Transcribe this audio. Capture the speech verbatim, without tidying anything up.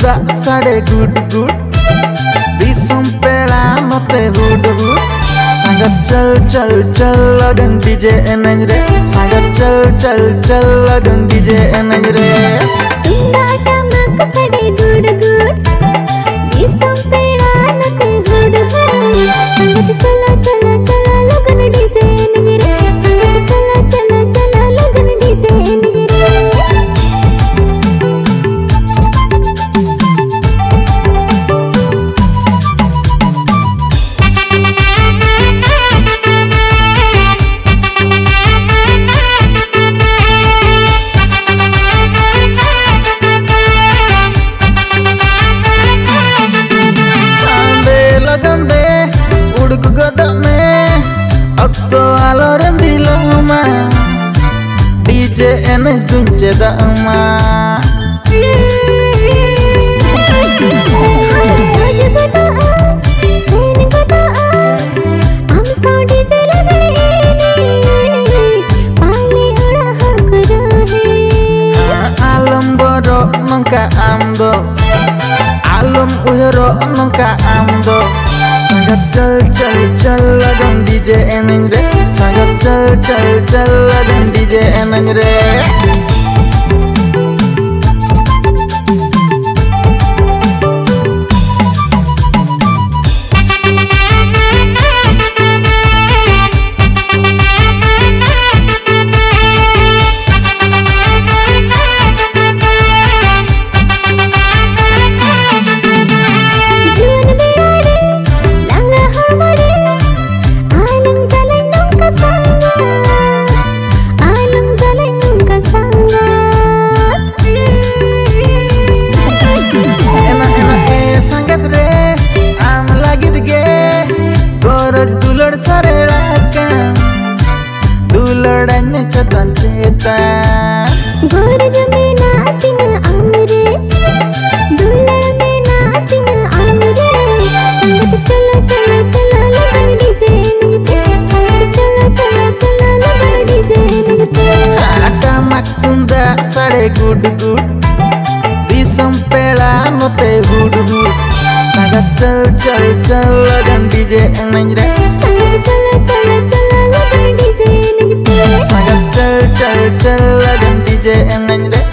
तुंदा साड़े गुड गुड दिसम पेड़ा नते हुड हुड संगत चल चल चल लगन डीजे एनज रे संगत चल चल चल लगन डीजे एनज रे तुंदा टमक साड़े गुड गुड दिसम पेड़ा नते हुड हुड संगत चला चला चला लगन डीजे एनज रे संगत चला चला चला लगन डीजे एनज रे Akto alorem di loma D J Enes dunce dama Alam bodo nongka amdo Alam uhero nongka amdo संगत चल चल चल लगन डीजे एनज रे संगत चल चल चल लगन डीजे एनज रे दुलड़ सरेड़ा का दुलड़ ने चतन चेता गोर जमीना तिना आमरे दुलड़ में ना तिना आमरे संगत चला चला चला लगन डीजे नगते संगत चला चला चला लगन डीजे नगते आटा मकुंदा साड़े गुड गुड दिसम पेड़ा नते हुड हुड संगत चल चल चल लगन डीजे एनज रे संगत चला चला चला लगन डीजे नगते संगत चल चल चल लगन डीजे एनज रे